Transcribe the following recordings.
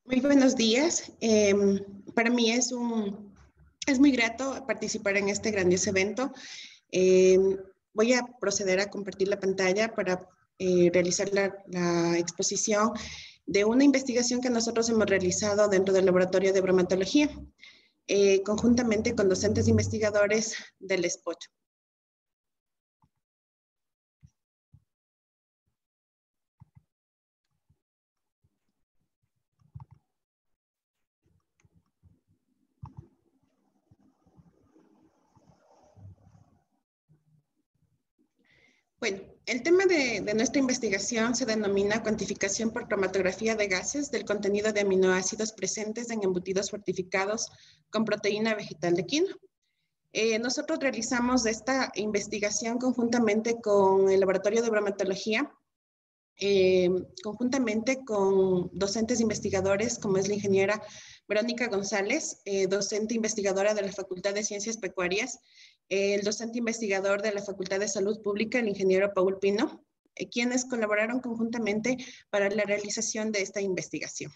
Muy buenos días. Para mí es muy grato participar en este grandioso evento. Voy a proceder a compartir la pantalla para realizar la exposición de una investigación que nosotros hemos realizado dentro del laboratorio de bromatología, conjuntamente con docentes investigadores del SPOT. Bueno, el tema de nuestra investigación se denomina cuantificación por cromatografía de gases del contenido de aminoácidos presentes en embutidos fortificados con proteína vegetal de quinoa. Nosotros realizamos esta investigación conjuntamente con el laboratorio de bromatología, conjuntamente con docentes investigadores como es la ingeniera Verónica González, docente investigadora de la Facultad de Ciencias Pecuarias, el docente investigador de la Facultad de Salud Pública, el ingeniero Paul Pino, quienes colaboraron conjuntamente para la realización de esta investigación.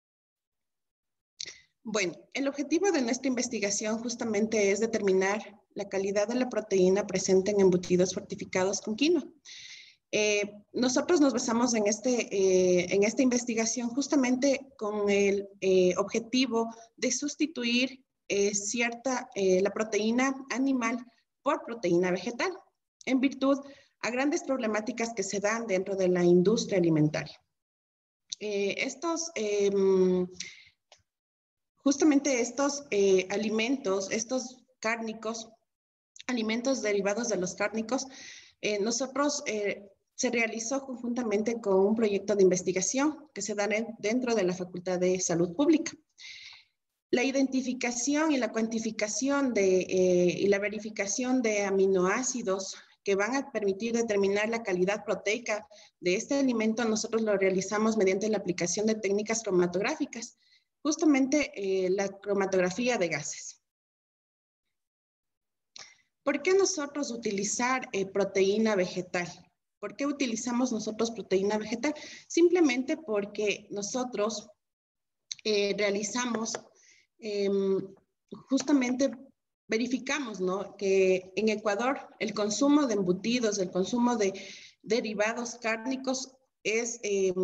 Bueno, el objetivo de nuestra investigación justamente es determinar la calidad de la proteína presente en embutidos fortificados con quinoa. Nosotros nos basamos en esta investigación justamente con el objetivo de sustituir la proteína animal por proteína vegetal, en virtud a grandes problemáticas que se dan dentro de la industria alimentaria. Justamente estos alimentos, estos cárnicos, alimentos derivados de los cárnicos, se realizó conjuntamente con un proyecto de investigación que se da dentro de la Facultad de Salud Pública. La identificación y la cuantificación y la verificación de aminoácidos que van a permitir determinar la calidad proteica de este alimento, nosotros lo realizamos mediante la aplicación de técnicas cromatográficas, justamente la cromatografía de gases. ¿Por qué nosotros utilizar proteína vegetal? ¿Por qué utilizamos nosotros proteína vegetal? Simplemente porque nosotros realizamos, justamente verificamos, ¿no?, que en Ecuador el consumo de embutidos, el consumo de derivados cárnicos tiene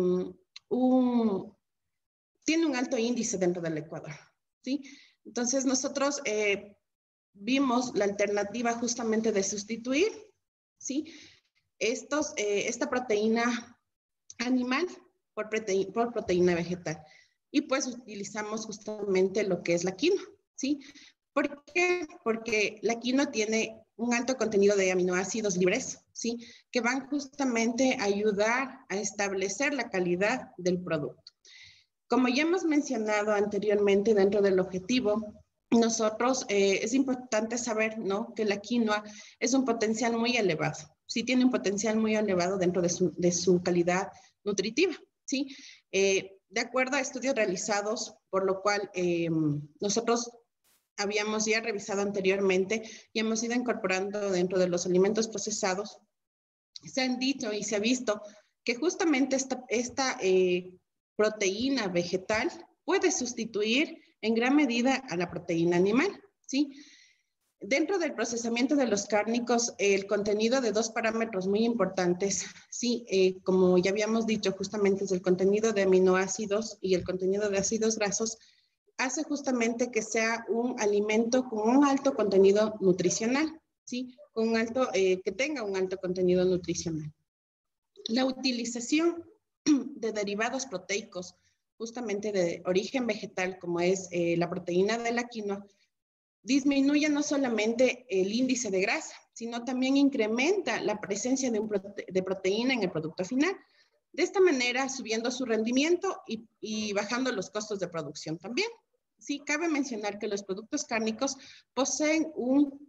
un alto índice dentro del Ecuador, ¿sí? Entonces nosotros vimos la alternativa justamente de sustituir, ¿sí?, esta proteína animal por proteína vegetal. Y pues utilizamos justamente lo que es la quinoa, ¿sí? ¿Por qué? Porque la quinoa tiene un alto contenido de aminoácidos libres, ¿sí?, que van justamente a ayudar a establecer la calidad del producto. Como ya hemos mencionado anteriormente dentro del objetivo, nosotros es importante saber, ¿no?, que la quinoa es un potencial muy elevado, sí tiene un potencial muy elevado dentro de su calidad nutritiva, ¿sí? De acuerdo a estudios realizados, por lo cual nosotros habíamos ya revisado anteriormente y hemos ido incorporando dentro de los alimentos procesados, se han dicho y se ha visto que justamente esta proteína vegetal puede sustituir en gran medida a la proteína animal, ¿sí? Dentro del procesamiento de los cárnicos, el contenido de dos parámetros muy importantes, ¿sí? Como ya habíamos dicho, justamente es el contenido de aminoácidos y el contenido de ácidos grasos, hace justamente que sea un alimento con un alto contenido nutricional, ¿sí? Que tenga un alto contenido nutricional. La utilización de derivados proteicos, justamente de origen vegetal, como es la proteína de la quinoa, disminuye no solamente el índice de grasa, sino también incrementa la presencia de proteína en el producto final. De esta manera, subiendo su rendimiento y bajando los costos de producción también. Sí, cabe mencionar que los productos cárnicos poseen un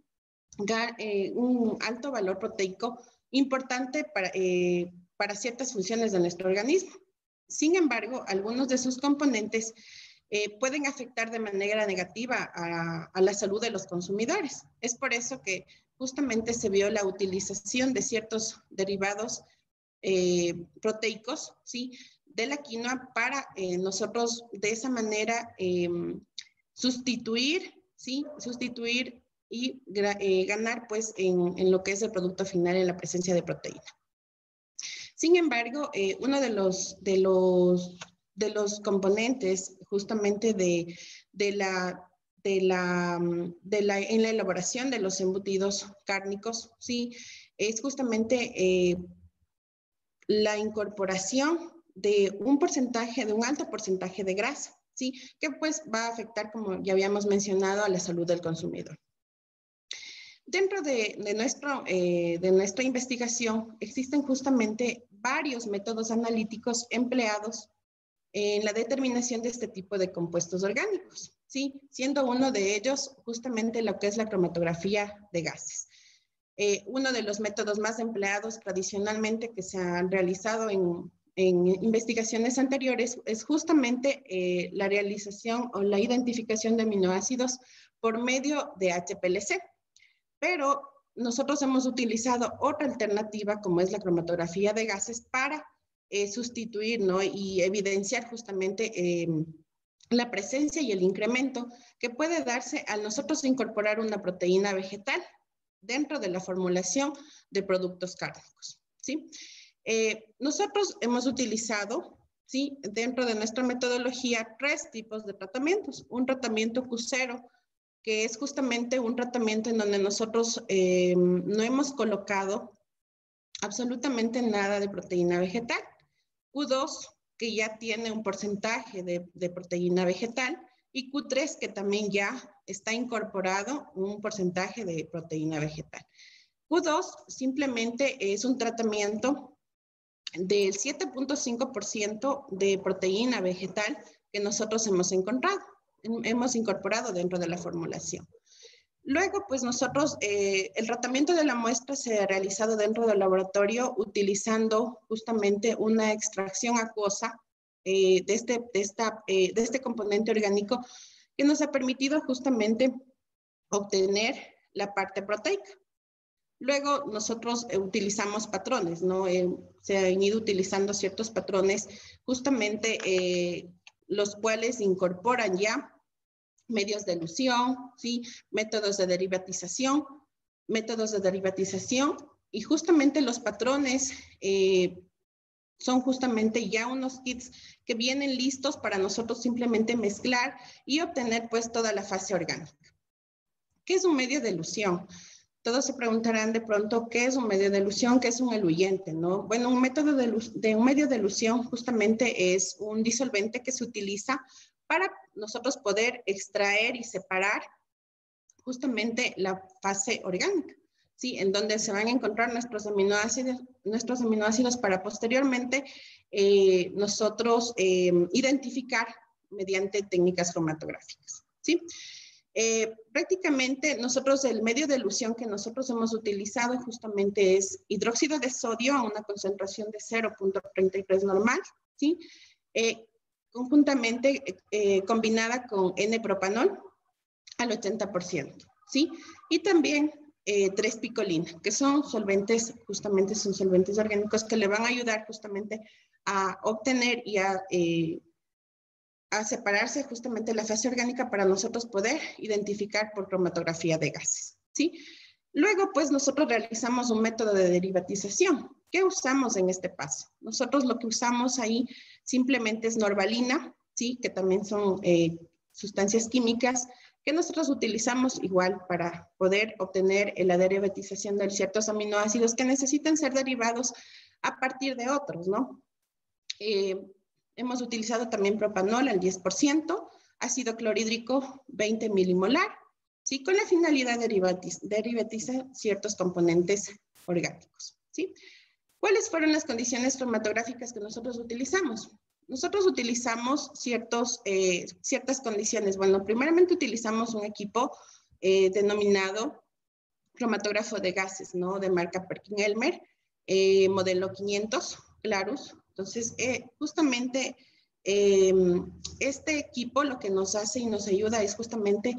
alto valor proteico importante para ciertas funciones de nuestro organismo. Sin embargo, algunos de sus componentes pueden afectar de manera negativa a la salud de los consumidores. Es por eso que justamente se vio la utilización de ciertos derivados proteicos, ¿sí?, de la quinoa para nosotros de esa manera sustituir, ¿sí? Sustituir y ganar pues en lo que es el producto final en la presencia de proteína. Sin embargo, uno de los componentes justamente en la elaboración de los embutidos cárnicos, ¿sí? Es justamente la incorporación de un alto porcentaje de grasa, ¿sí? Que pues va a afectar, como ya habíamos mencionado, a la salud del consumidor. Dentro de nuestra investigación existen justamente varios métodos analíticos empleados en la determinación de este tipo de compuestos orgánicos, ¿sí? Siendo uno de ellos justamente lo que es la cromatografía de gases. Uno de los métodos más empleados tradicionalmente que se han realizado en investigaciones anteriores es justamente la realización o la identificación de aminoácidos por medio de HPLC. Pero nosotros hemos utilizado otra alternativa como es la cromatografía de gases para sustituir, ¿no? Y evidenciar justamente la presencia y el incremento que puede darse al nosotros incorporar una proteína vegetal dentro de la formulación de productos cárnicos, ¿sí? Nosotros hemos utilizado, ¿sí? Dentro de nuestra metodología 3 tipos de tratamientos. Un tratamiento Q0, que es justamente un tratamiento en donde nosotros no hemos colocado absolutamente nada de proteína vegetal. Q2, que ya tiene un porcentaje de proteína vegetal, y Q3, que también ya está incorporado un porcentaje de proteína vegetal. Q2 simplemente es un tratamiento del 7.5% de proteína vegetal que nosotros hemos incorporado dentro de la formulación. Luego, pues nosotros, el tratamiento de la muestra se ha realizado dentro del laboratorio utilizando justamente una extracción acuosa de este componente orgánico que nos ha permitido justamente obtener la parte proteica. Luego nosotros utilizamos patrones, ¿no? Se han ido utilizando ciertos patrones justamente los cuales incorporan ya medios de elusión, ¿sí? Métodos de derivatización, y justamente los patrones son justamente ya unos kits que vienen listos para nosotros simplemente mezclar y obtener pues toda la fase orgánica. ¿Qué es un medio de elusión? Todos se preguntarán de pronto, ¿qué es un medio de elusión? ¿Qué es un eluyente? ¿No? Bueno, un medio de elusión justamente es un disolvente que se utiliza para nosotros poder extraer y separar justamente la fase orgánica, ¿sí? En donde se van a encontrar nuestros aminoácidos para posteriormente nosotros identificar mediante técnicas cromatográficas, ¿sí? Prácticamente nosotros el medio de elusión que nosotros hemos utilizado justamente es hidróxido de sodio a una concentración de 0.33 normal, ¿sí? Conjuntamente combinada con N-propanol al 80%, ¿sí? Y también 3-picolina, que son solventes, justamente son solventes orgánicos que le van a ayudar justamente a obtener y a separarse justamente la fase orgánica para nosotros poder identificar por cromatografía de gases, ¿sí? Luego, pues, nosotros realizamos un método de derivatización. ¿Qué usamos en este paso? Nosotros lo que usamos ahí simplemente es norvalina, ¿sí? Que también son sustancias químicas que nosotros utilizamos igual para poder obtener la derivatización de ciertos aminoácidos que necesitan ser derivados a partir de otros, ¿no? Hemos utilizado también propanol al 10%, ácido clorhídrico 20 milimolar, ¿sí? Con la finalidad de derivatizar ciertos componentes orgánicos, ¿sí? ¿Cuáles fueron las condiciones cromatográficas que nosotros utilizamos? Nosotros utilizamos ciertas condiciones. Bueno, primeramente utilizamos un equipo denominado cromatógrafo de gases, ¿no? De marca Perkin-Elmer, modelo 500, Clarus. Entonces, justamente este equipo lo que nos hace y nos ayuda es justamente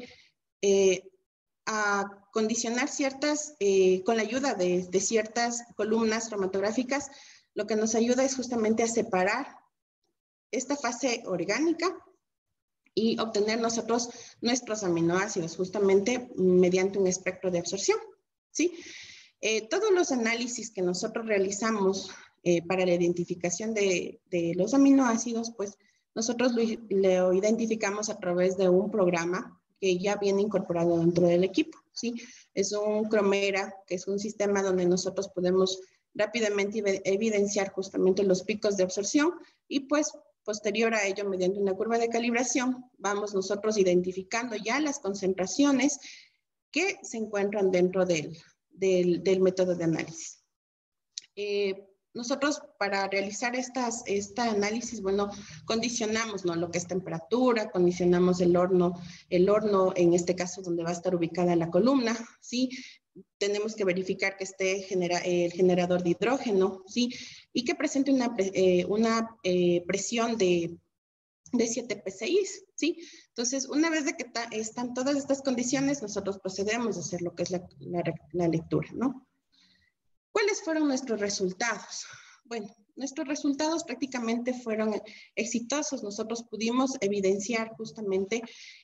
a condicionar con la ayuda de ciertas columnas cromatográficas, lo que nos ayuda es justamente a separar esta fase orgánica y obtener nosotros nuestros aminoácidos justamente mediante un espectro de absorción, ¿sí? Todos los análisis que nosotros realizamos para la identificación de los aminoácidos, pues nosotros lo identificamos a través de un programa que ya viene incorporado dentro del equipo, ¿sí? Es un Cromera, que es un sistema donde nosotros podemos rápidamente evidenciar justamente los picos de absorción y pues posterior a ello, mediante una curva de calibración, vamos nosotros identificando ya las concentraciones que se encuentran dentro del método de análisis. Nosotros para realizar este análisis, bueno, condicionamos, ¿no?, lo que es temperatura, condicionamos el horno en este caso donde va a estar ubicada la columna, ¿sí? Tenemos que verificar que esté el generador de hidrógeno, ¿sí? Y que presente una presión de 7 psi, ¿sí? Entonces, una vez de que están todas estas condiciones, nosotros procedemos a hacer lo que es la lectura, ¿no? ¿Cuáles fueron nuestros resultados? Bueno, nuestros resultados prácticamente fueron exitosos. Nosotros pudimos evidenciar justamente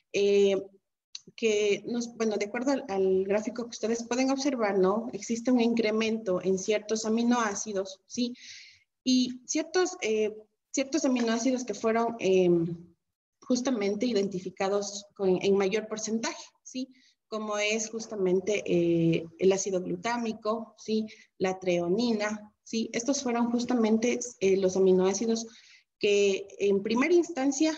que, bueno, de acuerdo al gráfico que ustedes pueden observar, ¿no? Existe un incremento en ciertos aminoácidos, ¿sí? Y ciertos aminoácidos que fueron justamente identificados en mayor porcentaje, ¿sí? Como es justamente el ácido glutámico, ¿sí? La treonina, ¿sí? Estos fueron justamente los aminoácidos que en primera instancia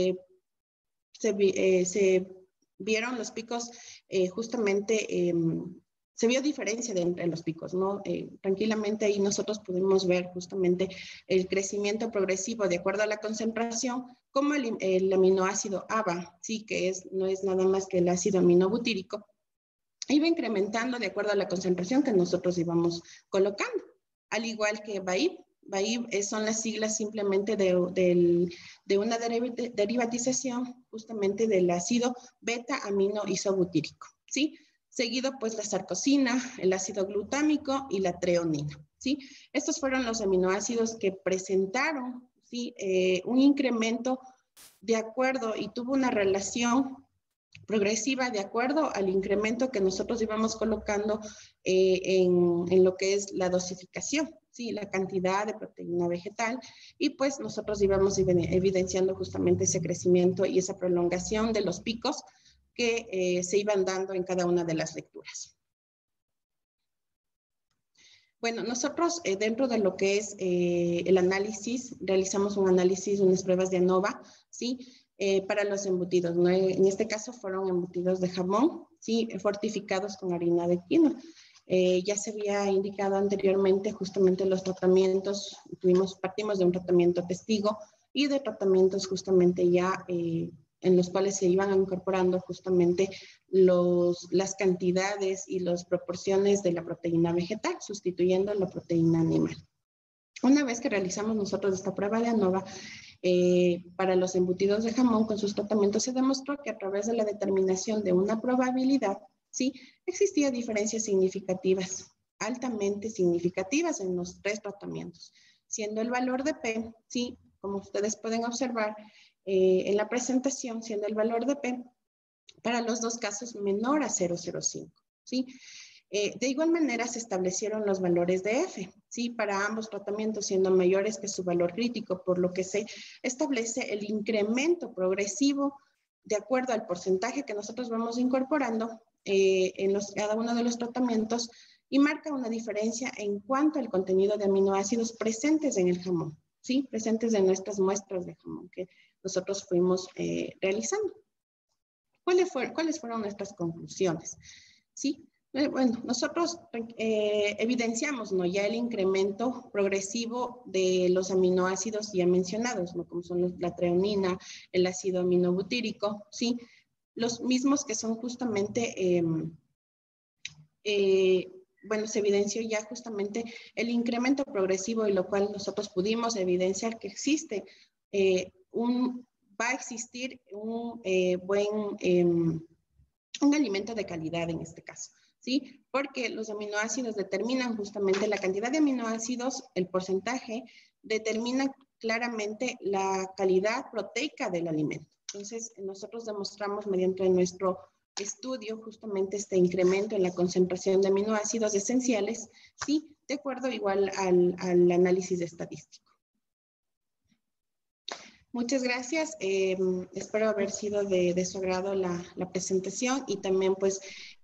se vieron los picos justamente, se vio diferencia entre los picos, ¿no? Tranquilamente ahí nosotros pudimos ver justamente el crecimiento progresivo de acuerdo a la concentración, como el aminoácido ABA, ¿sí? Que no es nada más que el ácido aminobutírico, iba incrementando de acuerdo a la concentración que nosotros íbamos colocando, al igual que BAIB. BAIB son las siglas simplemente de una derivatización justamente del ácido beta-aminoisobutírico, ¿sí? Seguido pues la sarcosina, el ácido glutámico y la treonina, ¿sí? Estos fueron los aminoácidos que presentaron, ¿sí? Un incremento de acuerdo y tuvo una relación progresiva de acuerdo al incremento que nosotros íbamos colocando en lo que es la dosificación, ¿sí? La cantidad de proteína vegetal, y pues nosotros íbamos evidenciando justamente ese crecimiento y esa prolongación de los picos que se iban dando en cada una de las lecturas. Bueno, nosotros dentro de lo que es el análisis, realizamos un análisis, unas pruebas de ANOVA, ¿sí? Para los embutidos, ¿no? En este caso fueron embutidos de jamón, ¿sí? Fortificados con harina de quinoa. Ya se había indicado anteriormente justamente los tratamientos, partimos de un tratamiento testigo y de tratamientos justamente ya en los cuales se iban incorporando justamente las cantidades y las proporciones de la proteína vegetal, sustituyendo la proteína animal. Una vez que realizamos nosotros esta prueba de ANOVA, para los embutidos de jamón con sus tratamientos, se demostró que a través de la determinación de una probabilidad, ¿sí? Existía diferencias significativas, altamente significativas en los 3 tratamientos, siendo el valor de P, ¿sí? Como ustedes pueden observar en la presentación, siendo el valor de P para los 2 casos menor a 0,05, ¿sí? De igual manera se establecieron los valores de F, ¿sí? Para ambos tratamientos siendo mayores que su valor crítico, por lo que se establece el incremento progresivo de acuerdo al porcentaje que nosotros vamos incorporando en cada uno de los tratamientos, y marca una diferencia en cuanto al contenido de aminoácidos presentes en el jamón, ¿sí? Presentes en nuestras muestras de jamón que nosotros fuimos realizando. ¿Cuáles fueron nuestras conclusiones? ¿Sí? Bueno, nosotros evidenciamos, ¿no?, ya el incremento progresivo de los aminoácidos ya mencionados, ¿no?, como son la treonina, el ácido aminobutírico, ¿sí? Los mismos que son justamente, bueno, se evidenció ya justamente el incremento progresivo, y lo cual nosotros pudimos evidenciar que existe va a existir un alimento de calidad en este caso, ¿sí? Porque los aminoácidos determinan justamente la cantidad de aminoácidos, el porcentaje, determina claramente la calidad proteica del alimento. Entonces, nosotros demostramos mediante nuestro estudio justamente este incremento en la concentración de aminoácidos esenciales, ¿sí? De acuerdo igual al análisis estadístico. Muchas gracias. Espero haber sido de su agrado la presentación y también pues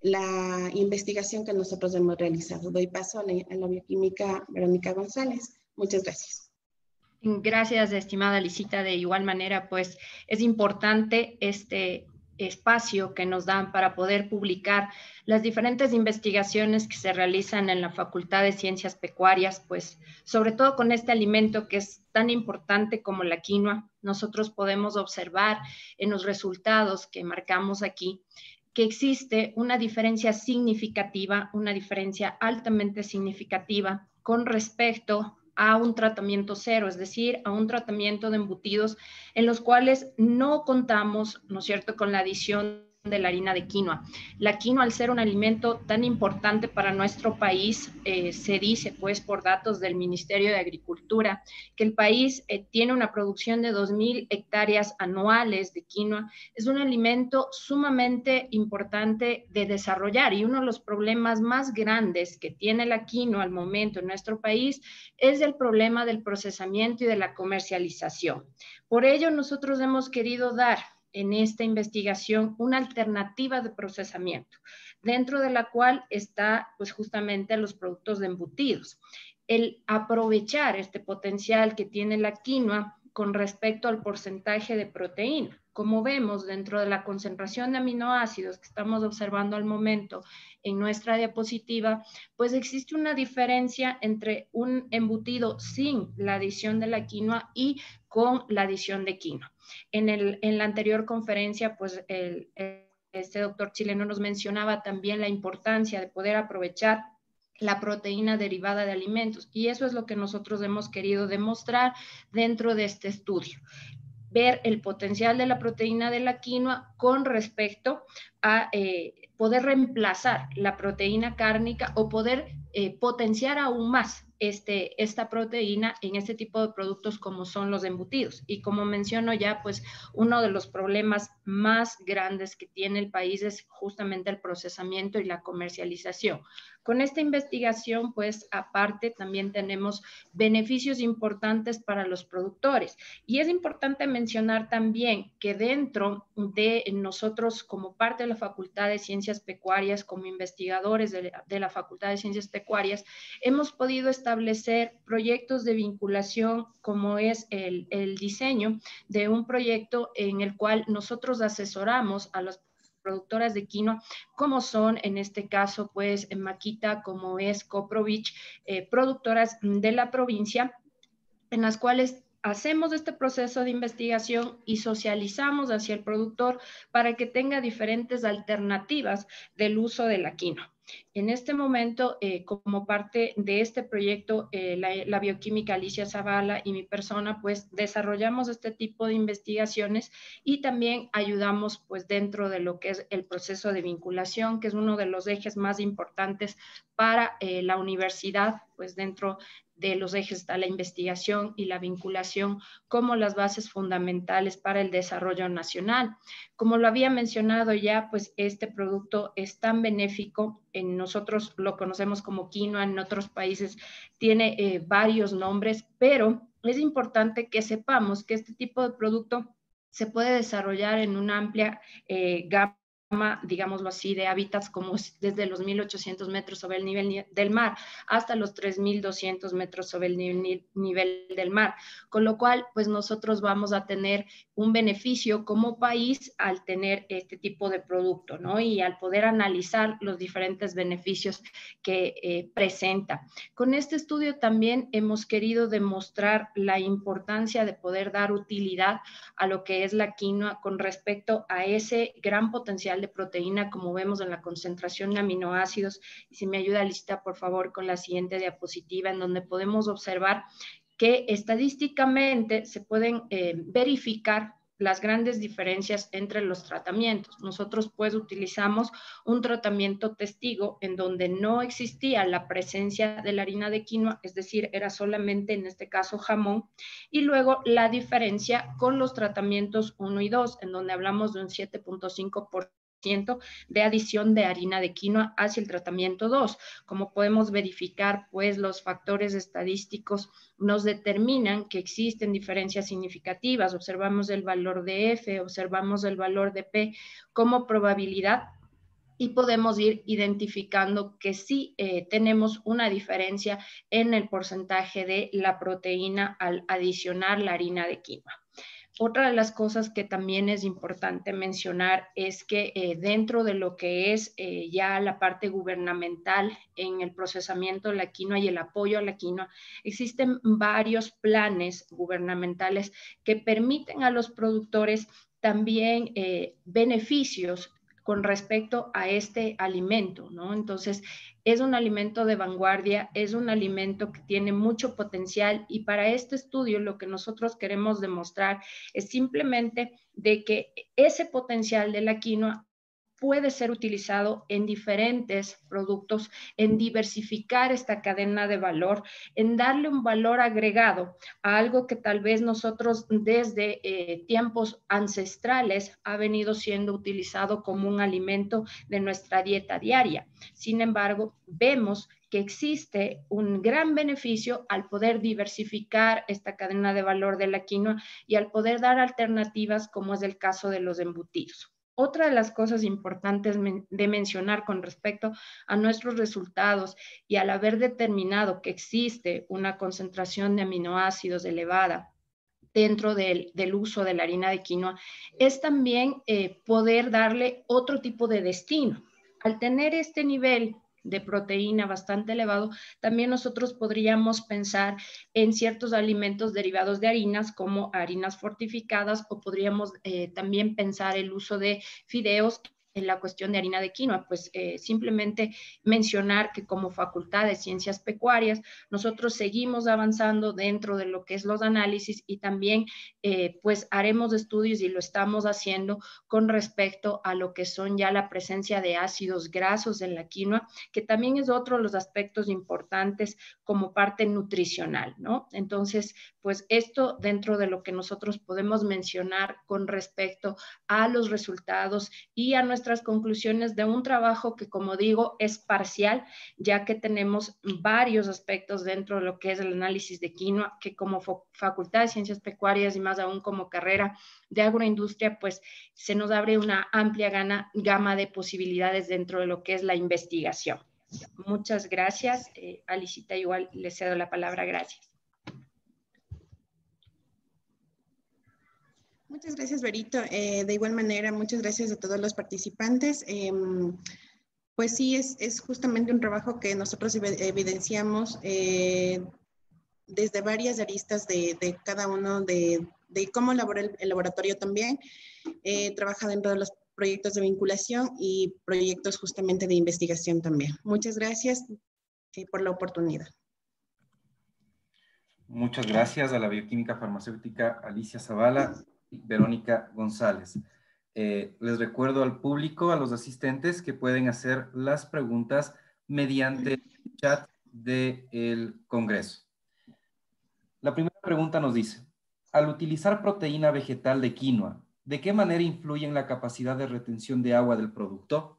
la investigación que nosotros hemos realizado. Doy paso a la bioquímica Verónica González. Muchas gracias. Gracias, estimada Lisita. De igual manera, pues es importante este espacio que nos dan para poder publicar las diferentes investigaciones que se realizan en la Facultad de Ciencias Pecuarias, pues sobre todo con este alimento que es tan importante como la quinoa. Nosotros podemos observar en los resultados que marcamos aquí que existe una diferencia significativa, una diferencia altamente significativa con respecto a un tratamiento cero, es decir, a un tratamiento de embutidos en los cuales no contamos, ¿no es cierto?, con la adición de la harina de quinoa. La quinoa, al ser un alimento tan importante para nuestro país, se dice, pues, por datos del Ministerio de Agricultura, que el país tiene una producción de 2.000 hectáreas anuales de quinoa. Es un alimento sumamente importante de desarrollar y uno de los problemas más grandes que tiene la quinoa al momento en nuestro país es el problema del procesamiento y de la comercialización. Por ello, nosotros hemos querido dar en esta investigación una alternativa de procesamiento, dentro de la cual está pues justamente los productos de embutidos. El aprovechar este potencial que tiene la quinoa con respecto al porcentaje de proteína. Como vemos dentro de la concentración de aminoácidos que estamos observando al momento en nuestra diapositiva, pues existe una diferencia entre un embutido sin la adición de la quinoa y con la adición de quinoa. En la anterior conferencia, pues este doctor chileno nos mencionaba también la importancia de poder aprovechar la proteína derivada de alimentos, y eso es lo que nosotros hemos querido demostrar dentro de este estudio. Ver el potencial de la proteína de la quinoa con respecto a poder reemplazar la proteína cárnica o poder potenciar aún más esta proteína en este tipo de productos como son los embutidos. Y como menciono ya, pues uno de los problemas más grandes que tiene el país es justamente el procesamiento y la comercialización. Con esta investigación, pues aparte también tenemos beneficios importantes para los productores. Y es importante mencionar también que dentro de nosotros, como parte de la Facultad de Ciencias Pecuarias, como investigadores de la Facultad de Ciencias Pecuarias, hemos podido establecer proyectos de vinculación, como es el diseño de un proyecto en el cual nosotros asesoramos a los productoras de quinoa, como son en este caso, pues en Maquita, como es Coprovich, productoras de la provincia, en las cuales hacemos este proceso de investigación y socializamos hacia el productor para que tenga diferentes alternativas del uso de la quinoa. En este momento, como parte de este proyecto, la bioquímica Alicia Zavala y mi persona, pues desarrollamos este tipo de investigaciones y también ayudamos pues dentro de lo que es el proceso de vinculación, que es uno de los ejes más importantes para la universidad, pues dentro de los ejes está la investigación y la vinculación como las bases fundamentales para el desarrollo nacional. Como lo había mencionado ya, pues este producto es tan benéfico, nosotros lo conocemos como quinoa, en otros países tiene varios nombres, pero es importante que sepamos que este tipo de producto se puede desarrollar en una amplia gama, digámoslo así, de hábitats como desde los 1.800 metros sobre el nivel del mar hasta los 3.200 metros sobre el nivel del mar, con lo cual pues nosotros vamos a tener un beneficio como país al tener este tipo de producto, ¿no? Y al poder analizar los diferentes beneficios que presenta. Con este estudio también hemos querido demostrar la importancia de poder dar utilidad a lo que es la quinoa con respecto a ese gran potencial de proteína, como vemos en la concentración de aminoácidos. Y si me ayuda, Lista, por favor, con la siguiente diapositiva, en donde podemos observar que estadísticamente se pueden verificar las grandes diferencias entre los tratamientos. Nosotros pues utilizamos un tratamiento testigo en donde no existía la presencia de la harina de quinoa, es decir, era solamente en este caso jamón, y luego la diferencia con los tratamientos 1 y 2, en donde hablamos de un 7.5% de adición de harina de quinoa hacia el tratamiento 2. Como podemos verificar, pues los factores estadísticos nos determinan que existen diferencias significativas. Observamos el valor de F, observamos el valor de P como probabilidad y podemos ir identificando que sí tenemos una diferencia en el porcentaje de la proteína al adicionar la harina de quinoa. Otra de las cosas que también es importante mencionar es que dentro de lo que es ya la parte gubernamental en el procesamiento de la quinoa y el apoyo a la quinoa, existen varios planes gubernamentales que permiten a los productores también beneficios con respecto a este alimento, ¿no? Entonces, es un alimento de vanguardia, es un alimento que tiene mucho potencial y para este estudio lo que nosotros queremos demostrar es simplemente de que ese potencial de la quinoa puede ser utilizado en diferentes productos, en diversificar esta cadena de valor, en darle un valor agregado a algo que tal vez nosotros desde tiempos ancestrales ha venido siendo utilizado como un alimento de nuestra dieta diaria. Sin embargo, vemos que existe un gran beneficio al poder diversificar esta cadena de valor de la quinoa y al poder dar alternativas como es el caso de los embutidos. Otra de las cosas importantes de mencionar con respecto a nuestros resultados y al haber determinado que existe una concentración de aminoácidos elevada dentro del uso de la harina de quinoa, es también poder darle otro tipo de destino. Al tener este nivel de proteína bastante elevado, también nosotros podríamos pensar en ciertos alimentos derivados de harinas como harinas fortificadas o podríamos también pensar el uso de fideos en la cuestión de harina de quinoa, pues simplemente mencionar que como Facultad de Ciencias Pecuarias nosotros seguimos avanzando dentro de lo que es los análisis y también pues haremos estudios y lo estamos haciendo con respecto a lo que son ya la presencia de ácidos grasos en la quinoa, que también es otro de los aspectos importantes como parte nutricional, ¿no? Entonces, pues esto dentro de lo que nosotros podemos mencionar con respecto a los resultados y a nuestras conclusiones de un trabajo que, como digo, es parcial, ya que tenemos varios aspectos dentro de lo que es el análisis de quinoa, que como Facultad de Ciencias Pecuarias y más aún como carrera de agroindustria, pues se nos abre una amplia gama de posibilidades dentro de lo que es la investigación. Muchas gracias. Alicita, igual le cedo la palabra. Gracias. Muchas gracias, Berito. De igual manera, muchas gracias a todos los participantes. Pues sí, es justamente un trabajo que nosotros evidenciamos desde varias aristas de cada uno de cómo elabora el laboratorio también. Trabaja dentro de los proyectos de vinculación y proyectos justamente de investigación también. Muchas gracias por la oportunidad. Muchas gracias a la bioquímica farmacéutica Alicia Zavala y Verónica González. Les recuerdo al público, a los asistentes, que pueden hacer las preguntas mediante el chat del Congreso. La primera pregunta nos dice, al utilizar proteína vegetal de quinoa, ¿de qué manera influye en la capacidad de retención de agua del producto?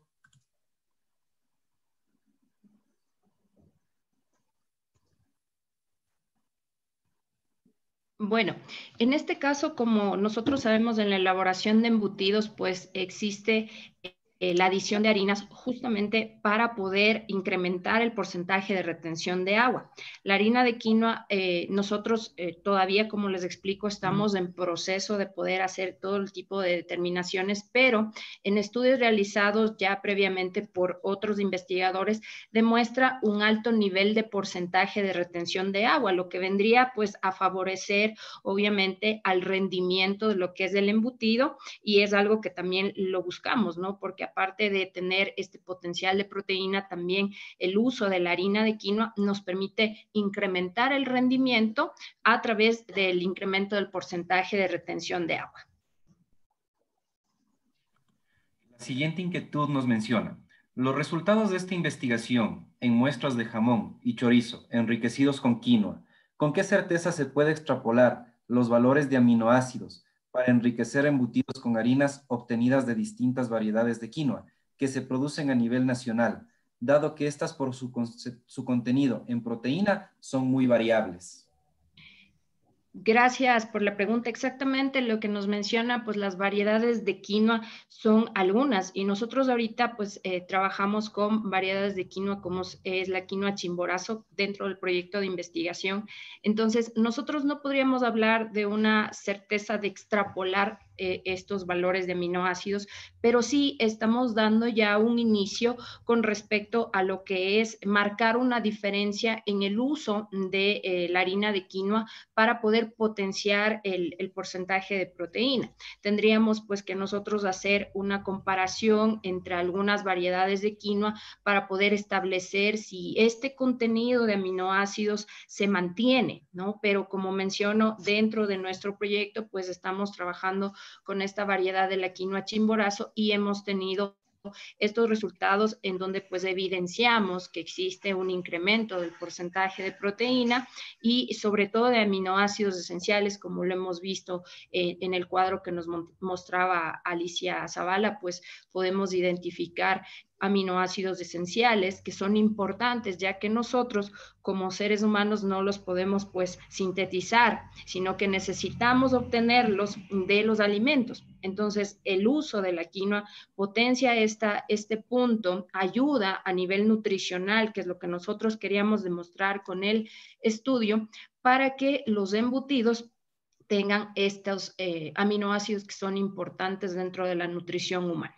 Bueno, en este caso, como nosotros sabemos en la elaboración de embutidos, pues existe la adición de harinas justamente para poder incrementar el porcentaje de retención de agua. La harina de quinoa, nosotros todavía, como les explico, estamos en proceso de poder hacer todo el tipo de determinaciones, pero en estudios realizados ya previamente por otros investigadores, demuestra un alto nivel de porcentaje de retención de agua, lo que vendría pues a favorecer obviamente al rendimiento de lo que es el embutido y es algo que también lo buscamos, ¿no? Porque aparte de tener este potencial de proteína, también el uso de la harina de quinoa nos permite incrementar el rendimiento a través del incremento del porcentaje de retención de agua. siguiente inquietud nos menciona: los resultados de esta investigación en muestras de jamón y chorizo enriquecidos con quinoa, ¿con qué certeza se puede extrapolar los valores de aminoácidos para enriquecer embutidos con harinas obtenidas de distintas variedades de quinoa que se producen a nivel nacional, dado que estas por su contenido en proteína son muy variables? Gracias por la pregunta. Exactamente lo que nos menciona, pues las variedades de quinoa son algunas y nosotros ahorita pues trabajamos con variedades de quinoa como es la quinoa Chimborazo dentro del proyecto de investigación. Entonces, nosotros no podríamos hablar de una certeza de extrapolar estos valores de aminoácidos, pero sí estamos dando ya un inicio con respecto a lo que es marcar una diferencia en el uso de la harina de quinoa para poder potenciar el porcentaje de proteína. Tendríamos pues que nosotros hacer una comparación entre algunas variedades de quinoa para poder establecer si este contenido de aminoácidos se mantiene, ¿no? Pero como menciono, dentro de nuestro proyecto pues estamos trabajando con esta variedad de la quinoa Chimborazo y hemos tenido estos resultados en donde pues evidenciamos que existe un incremento del porcentaje de proteína y sobre todo de aminoácidos esenciales, como lo hemos visto en el cuadro que nos mostraba Alicia Zavala, pues podemos identificar aminoácidos esenciales que son importantes, ya que nosotros como seres humanos no los podemos pues sintetizar, sino que necesitamos obtenerlos de los alimentos. Entonces, el uso de la quinoa potencia este punto, ayuda a nivel nutricional, que es lo que nosotros queríamos demostrar con el estudio, para que los embutidos tengan estos aminoácidos que son importantes dentro de la nutrición humana.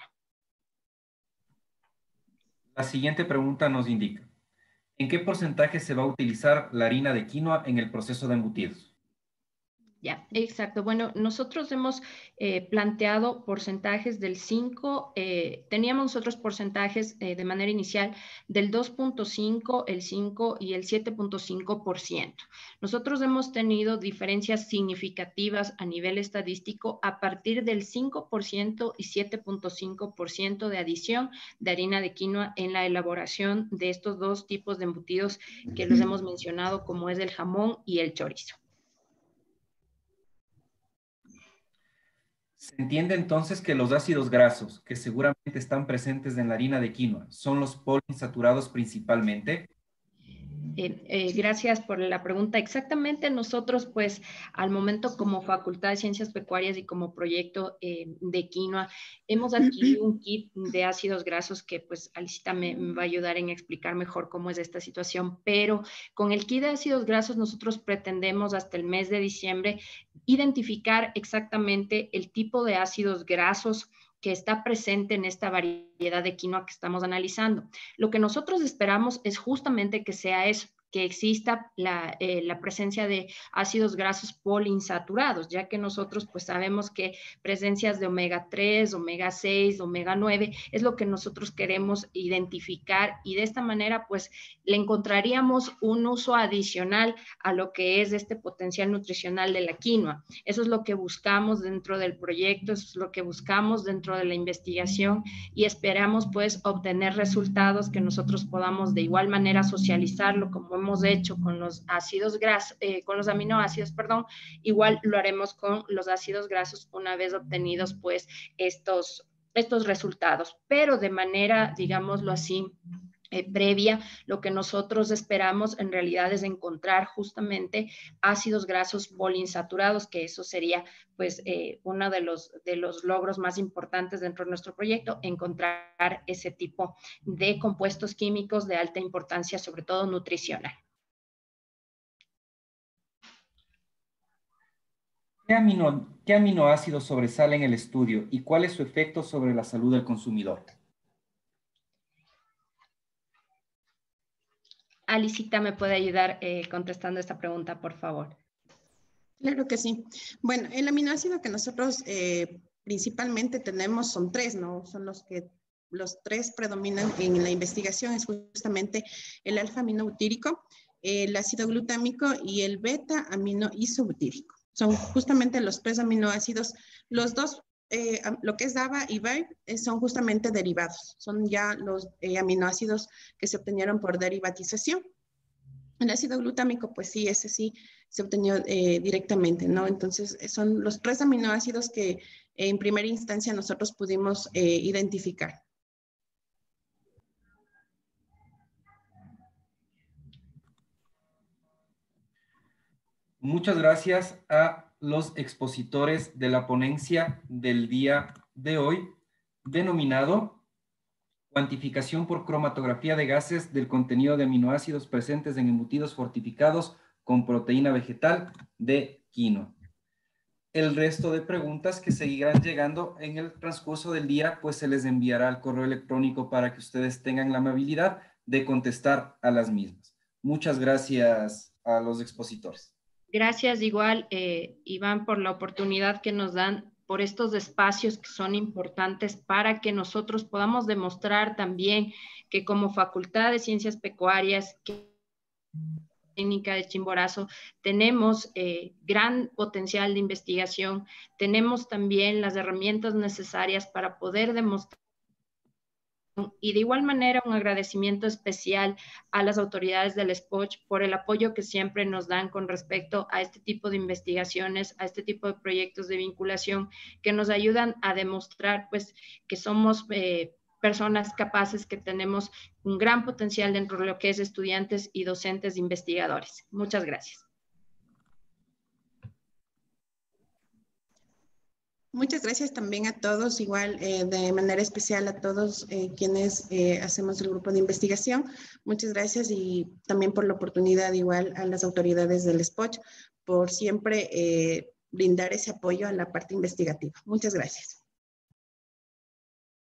La siguiente pregunta nos indica: ¿en qué porcentaje se va a utilizar la harina de quinoa en el proceso de embutidos? Ya, exacto. Bueno, nosotros hemos planteado porcentajes del 5, teníamos nosotros porcentajes de manera inicial del 2.5, el 5 y el 7.5%. Nosotros hemos tenido diferencias significativas a nivel estadístico a partir del 5% y 7.5% de adición de harina de quinoa en la elaboración de estos dos tipos de embutidos que les hemos mencionado, como es el jamón y el chorizo. Se entiende entonces que los ácidos grasos, que seguramente están presentes en la harina de quinoa, son los poliinsaturados principalmente. Gracias por la pregunta. Exactamente, nosotros pues al momento como Facultad de Ciencias Pecuarias y como proyecto de quinoa, hemos adquirido un kit de ácidos grasos que pues Alicita me va a ayudar en explicar mejor cómo es esta situación, pero con el kit de ácidos grasos nosotros pretendemos hasta el mes de diciembre identificar exactamente el tipo de ácidos grasos que está presente en esta variedad de quinoa que estamos analizando. Lo que nosotros esperamos es justamente que sea eso, que exista la presencia de ácidos grasos poliinsaturados, ya que nosotros pues sabemos que presencias de omega 3, omega 6, omega 9 es lo que nosotros queremos identificar y de esta manera pues le encontraríamos un uso adicional a lo que es este potencial nutricional de la quinoa. Eso es lo que buscamos dentro del proyecto, eso es lo que buscamos dentro de la investigación y esperamos pues obtener resultados que nosotros podamos de igual manera socializarlo como hemos hecho con los ácidos grasos, con los aminoácidos, perdón, igual lo haremos con los ácidos grasos una vez obtenidos pues estos resultados, pero de manera, digámoslo así, previa, lo que nosotros esperamos en realidad es encontrar justamente ácidos grasos poliinsaturados, que eso sería pues uno de los logros más importantes dentro de nuestro proyecto, encontrar ese tipo de compuestos químicos de alta importancia, sobre todo nutricional. ¿Qué aminoácidos sobresalen en el estudio y cuál es su efecto sobre la salud del consumidor? Alicita me puede ayudar contestando esta pregunta, por favor. Claro que sí. Bueno, el aminoácido que nosotros principalmente tenemos son 3, ¿no? Son los 3 predominan en la investigación, es justamente el alfa-aminobutírico, el ácido glutámico y el beta-aminoisobutírico. Son justamente los 3 aminoácidos, los 2 lo que es DABA y BAIB son justamente derivados, son ya los aminoácidos que se obtenieron por derivatización. El ácido glutámico, pues sí, ese sí se obtenió directamente, ¿no? Entonces, son los 3 aminoácidos que en primera instancia nosotros pudimos identificar. Muchas gracias a los expositores de la ponencia del día de hoy, denominado Cuantificación por cromatografía de gases del contenido de aminoácidos presentes en embutidos fortificados con proteína vegetal de quinoa. El resto de preguntas que seguirán llegando en el transcurso del día, pues se les enviará al correo electrónico para que ustedes tengan la amabilidad de contestar a las mismas. Muchas gracias a los expositores. Gracias igual, Iván, por la oportunidad que nos dan, por estos espacios que son importantes para que nosotros podamos demostrar también que como Facultad de Ciencias Pecuarias, Técnica de Chimborazo, tenemos gran potencial de investigación, tenemos también las herramientas necesarias para poder demostrar. Y de igual manera, un agradecimiento especial a las autoridades del SPOCH por el apoyo que siempre nos dan con respecto a este tipo de investigaciones, a este tipo de proyectos de vinculación que nos ayudan a demostrar pues, que somos personas capaces, que tenemos un gran potencial dentro de lo que es estudiantes y docentes investigadores. Muchas gracias. Muchas gracias también a todos, igual de manera especial a todos quienes hacemos el grupo de investigación. Muchas gracias y también por la oportunidad, igual a las autoridades del SPOCH, por siempre brindar ese apoyo a la parte investigativa. Muchas gracias.